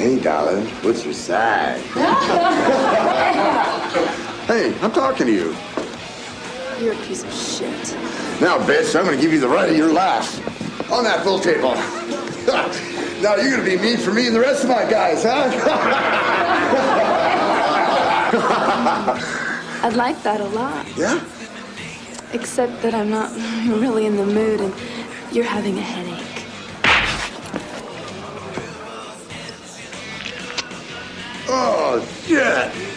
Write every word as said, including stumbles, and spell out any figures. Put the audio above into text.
Hey, darling, what's your size? Hey, I'm talking to you. You're a piece of shit. Now, bitch, I'm gonna give you the right of your life. On that pool table. Now you're gonna be mean for me and the rest of my guys, huh? I'd like that a lot. Yeah? Except that I'm not really in the mood and you're having a headache. Oh, shit.